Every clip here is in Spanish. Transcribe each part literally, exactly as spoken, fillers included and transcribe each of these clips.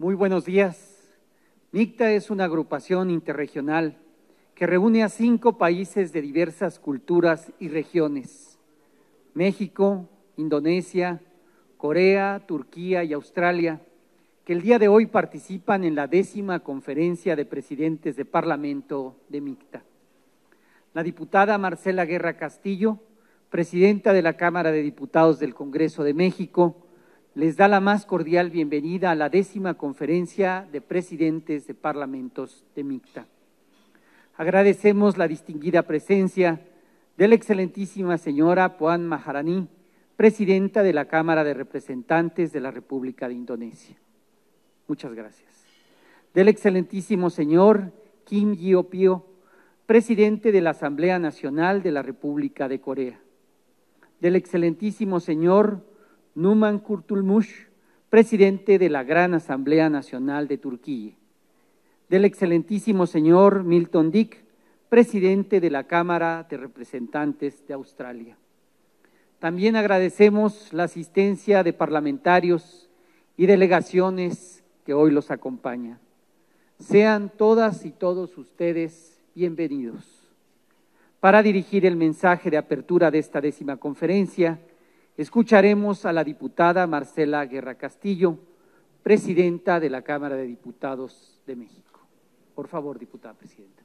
Muy buenos días. MICTA es una agrupación interregional que reúne a cinco países de diversas culturas y regiones: México, Indonesia, Corea, Turquía y Australia, que el día de hoy participan en la décima conferencia de presidentes de Parlamento de MICTA. La diputada Marcela Guerra Castillo, presidenta de la Cámara de Diputados del Congreso de México, les da la más cordial bienvenida a la décima conferencia de presidentes de parlamentos de MICTA. Agradecemos la distinguida presencia de la excelentísima señora Puan Maharani, presidenta de la Cámara de Representantes de la República de Indonesia. Muchas gracias. Del excelentísimo señor Kim Gyo-pyo, presidente de la Asamblea Nacional de la República de Corea. Del excelentísimo señor Numan Kurtulmuş, presidente de la Gran Asamblea Nacional de Turquía. Del excelentísimo señor Milton Dick, presidente de la Cámara de Representantes de Australia. También agradecemos la asistencia de parlamentarios y delegaciones que hoy los acompañan. Sean todas y todos ustedes bienvenidos. Para dirigir el mensaje de apertura de esta décima conferencia, escucharemos a la diputada Marcela Guerra Castillo, presidenta de la Cámara de Diputados de México. Por favor, diputada presidenta.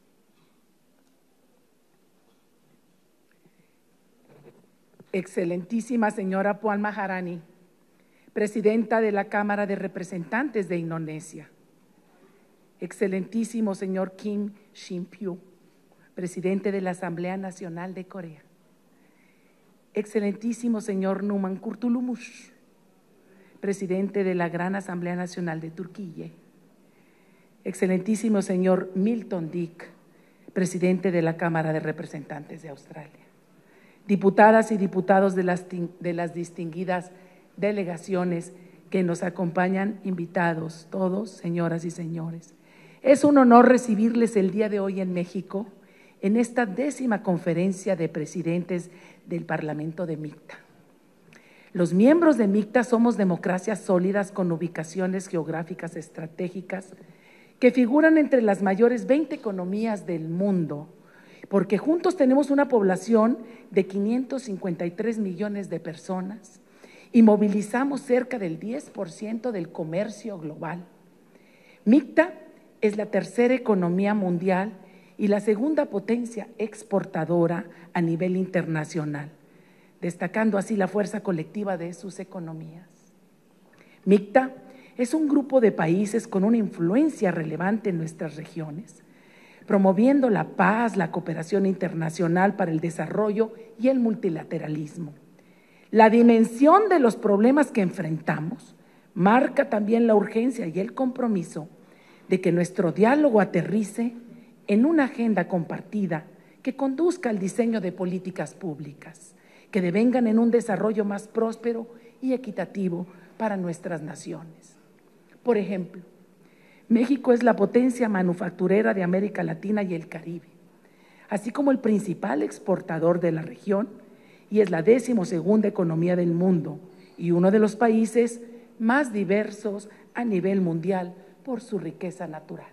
Excelentísima señora Puan Maharani, presidenta de la Cámara de Representantes de Indonesia. Excelentísimo señor Kim Shin-pyo, presidente de la Asamblea Nacional de Corea. Excelentísimo señor Numan Kurtulmuş, presidente de la Gran Asamblea Nacional de Turquía. Excelentísimo señor Milton Dick, presidente de la Cámara de Representantes de Australia. Diputadas y diputados de las, de las distinguidas delegaciones que nos acompañan, invitados todos, señoras y señores. Es un honor recibirles el día de hoy en México, en esta décima conferencia de presidentes del Parlamento de MICTA. Los miembros de MICTA somos democracias sólidas con ubicaciones geográficas estratégicas que figuran entre las mayores veinte economías del mundo, porque juntos tenemos una población de quinientos cincuenta y tres millones de personas y movilizamos cerca del diez por ciento del comercio global. MICTA es la tercera economía mundial y la segunda potencia exportadora a nivel internacional, destacando así la fuerza colectiva de sus economías. MICTA es un grupo de países con una influencia relevante en nuestras regiones, promoviendo la paz, la cooperación internacional para el desarrollo y el multilateralismo. La dimensión de los problemas que enfrentamos marca también la urgencia y el compromiso de que nuestro diálogo aterrice en una agenda compartida que conduzca al diseño de políticas públicas que devengan en un desarrollo más próspero y equitativo para nuestras naciones. Por ejemplo, México es la potencia manufacturera de América Latina y el Caribe, así como el principal exportador de la región y es la decimosegunda economía del mundo y uno de los países más diversos a nivel mundial por su riqueza natural.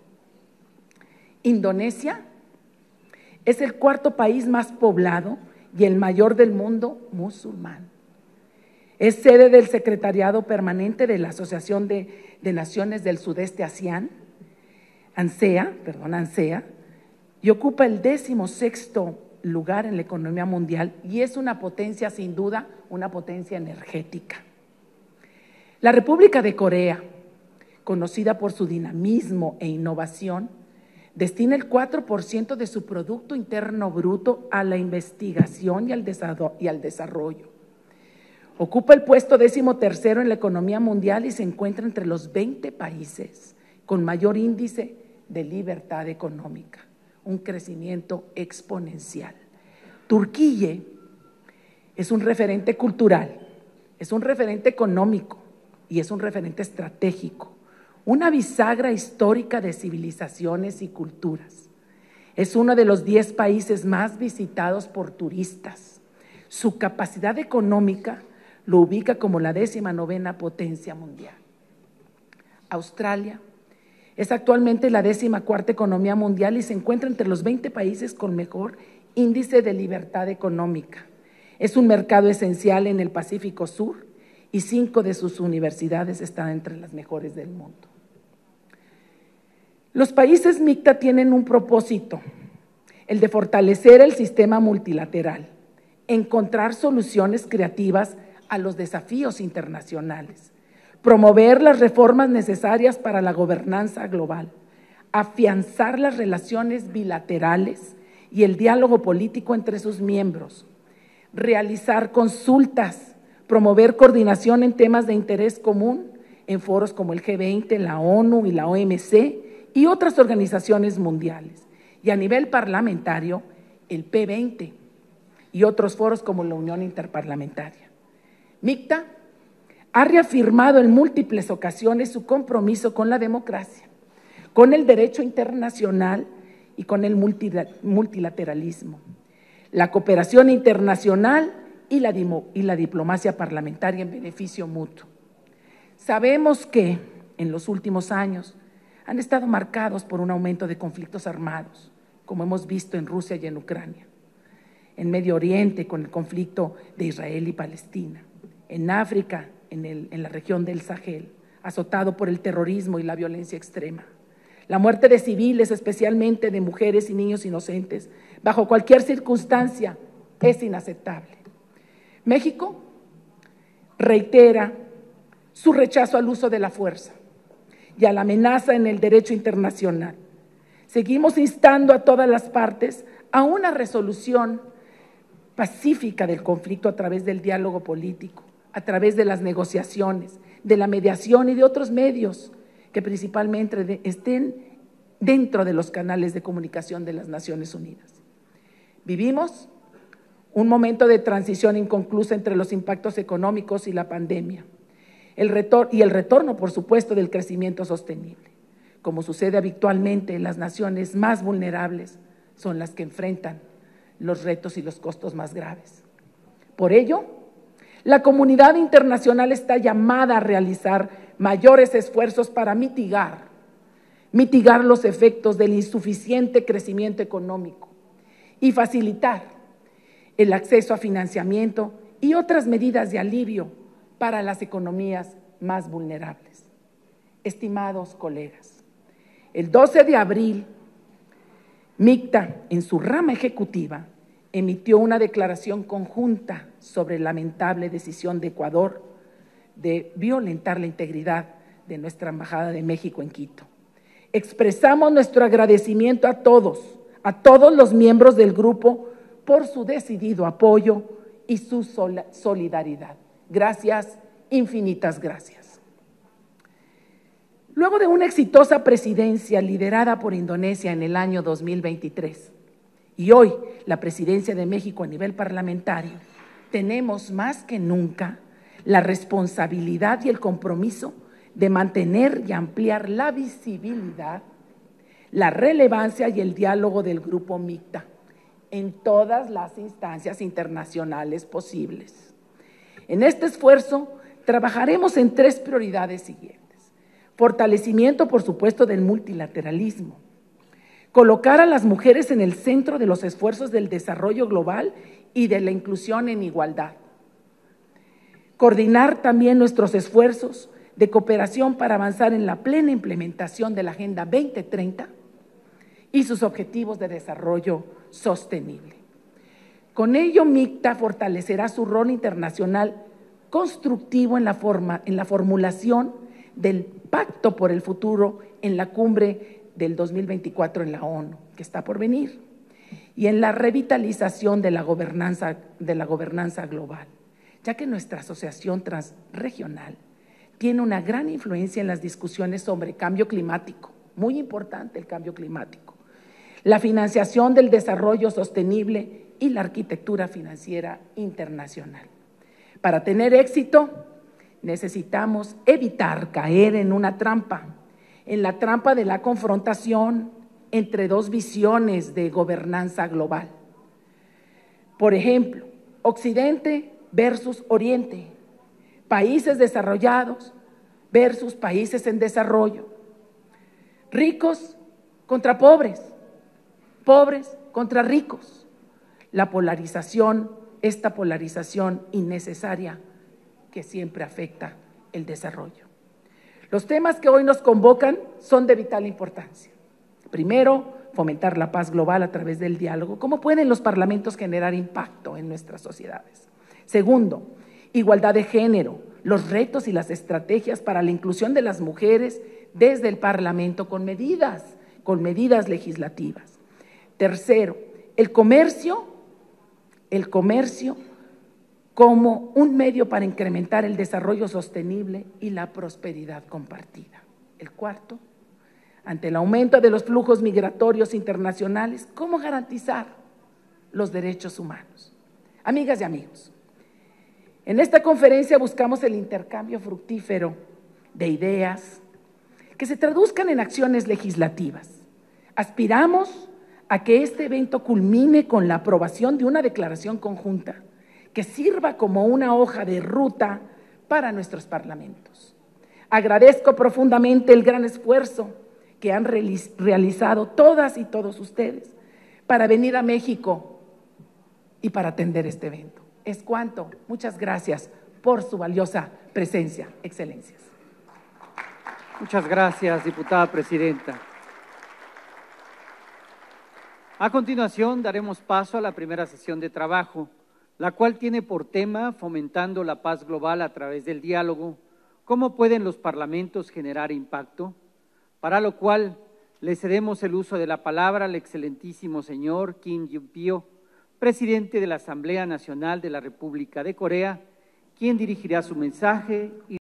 Indonesia es el cuarto país más poblado y el mayor del mundo musulmán. Es sede del Secretariado Permanente de la Asociación de, de Naciones del Sudeste ASEAN, ANSEA, perdón, ANSEA, y ocupa el décimo sexto lugar en la economía mundial y es una potencia, sin duda, una potencia energética. La República de Corea, conocida por su dinamismo e innovación, destina el cuatro por ciento de su Producto Interno Bruto a la investigación y al desarrollo. Ocupa el puesto décimo tercero en la economía mundial y se encuentra entre los veinte países con mayor índice de libertad económica, un crecimiento exponencial. Turquía es un referente cultural, es un referente económico y es un referente estratégico, una bisagra histórica de civilizaciones y culturas. Es uno de los diez países más visitados por turistas. Su capacidad económica lo ubica como la décima novena potencia mundial. Australia es actualmente la décima cuarta economía mundial y se encuentra entre los veinte países con mejor índice de libertad económica. Es un mercado esencial en el Pacífico Sur y cinco de sus universidades están entre las mejores del mundo. Los países MICTA tienen un propósito, el de fortalecer el sistema multilateral, encontrar soluciones creativas a los desafíos internacionales, promover las reformas necesarias para la gobernanza global, afianzar las relaciones bilaterales y el diálogo político entre sus miembros, realizar consultas, promover coordinación en temas de interés común en foros como el G veinte, la ONU y la O M C y otras organizaciones mundiales, y a nivel parlamentario, el P veinte y otros foros como la Unión Interparlamentaria. MICTA ha reafirmado en múltiples ocasiones su compromiso con la democracia, con el derecho internacional y con el multilateralismo, la cooperación internacional y la, y la diplomacia parlamentaria en beneficio mutuo. Sabemos que en los últimos años han estado marcados por un aumento de conflictos armados, como hemos visto en Rusia y en Ucrania, en Medio Oriente con el conflicto de Israel y Palestina, en África, en, el, en la región del Sahel, azotado por el terrorismo y la violencia extrema. La muerte de civiles, especialmente de mujeres y niños inocentes, bajo cualquier circunstancia, es inaceptable. México reitera su rechazo al uso de la fuerza y a la amenaza en el derecho internacional. Seguimos instando a todas las partes a una resolución pacífica del conflicto a través del diálogo político, a través de las negociaciones, de la mediación y de otros medios que principalmente estén dentro de los canales de comunicación de las Naciones Unidas. Vivimos un momento de transición inconclusa entre los impactos económicos y la pandemia, el retor- y el retorno, por supuesto, del crecimiento sostenible. Como sucede habitualmente, las naciones más vulnerables son las que enfrentan los retos y los costos más graves. Por ello, la comunidad internacional está llamada a realizar mayores esfuerzos para mitigar, mitigar los efectos del insuficiente crecimiento económico y facilitar el acceso a financiamiento y otras medidas de alivio para las economías más vulnerables. Estimados colegas, el doce de abril, MICTA, en su rama ejecutiva, emitió una declaración conjunta sobre la lamentable decisión de Ecuador de violentar la integridad de nuestra Embajada de México en Quito. Expresamos nuestro agradecimiento a todos, a todos los miembros del grupo por su decidido apoyo y su solidaridad. Gracias, infinitas gracias. Luego de una exitosa presidencia liderada por Indonesia en el año dos mil veintitrés y hoy la presidencia de México a nivel parlamentario, tenemos más que nunca la responsabilidad y el compromiso de mantener y ampliar la visibilidad, la relevancia y el diálogo del Grupo MICTA en todas las instancias internacionales posibles. En este esfuerzo trabajaremos en tres prioridades siguientes. Fortalecimiento, por supuesto, del multilateralismo. Colocar a las mujeres en el centro de los esfuerzos del desarrollo global y de la inclusión en igualdad. Coordinar también nuestros esfuerzos de cooperación para avanzar en la plena implementación de la Agenda veinte treinta y sus objetivos de desarrollo sostenible. Con ello, MICTA fortalecerá su rol internacional constructivo en la, forma, en la formulación del Pacto por el Futuro en la cumbre del dos mil veinticuatro en la ONU, que está por venir, y en la revitalización de la gobernanza, de la gobernanza global, ya que nuestra asociación transregional tiene una gran influencia en las discusiones sobre cambio climático, muy importante el cambio climático, la financiación del desarrollo sostenible y la arquitectura financiera internacional. Para tener éxito, necesitamos evitar caer en una trampa, en la trampa de la confrontación entre dos visiones de gobernanza global. Por ejemplo, Occidente versus Oriente, países desarrollados versus países en desarrollo, ricos contra pobres, pobres contra ricos. La polarización, esta polarización innecesaria que siempre afecta el desarrollo. Los temas que hoy nos convocan son de vital importancia. Primero, fomentar la paz global a través del diálogo. ¿Cómo pueden los parlamentos generar impacto en nuestras sociedades? Segundo, igualdad de género, los retos y las estrategias para la inclusión de las mujeres desde el Parlamento con medidas, con medidas legislativas. Tercero, el comercio, el comercio como un medio para incrementar el desarrollo sostenible y la prosperidad compartida. El cuarto, ante el aumento de los flujos migratorios internacionales, ¿cómo garantizar los derechos humanos? Amigas y amigos, en esta conferencia buscamos el intercambio fructífero de ideas que se traduzcan en acciones legislativas. Aspiramos a que este evento culmine con la aprobación de una declaración conjunta que sirva como una hoja de ruta para nuestros parlamentos. Agradezco profundamente el gran esfuerzo que han realizado todas y todos ustedes para venir a México y para atender este evento. Es cuanto. Muchas gracias por su valiosa presencia, excelencias. Muchas gracias, diputada presidenta. A continuación, daremos paso a la primera sesión de trabajo, la cual tiene por tema fomentando la paz global a través del diálogo. ¿Cómo pueden los parlamentos generar impacto? Para lo cual le cedemos el uso de la palabra al excelentísimo señor Kim Yun-pyo, presidente de la Asamblea Nacional de la República de Corea, quien dirigirá su mensaje y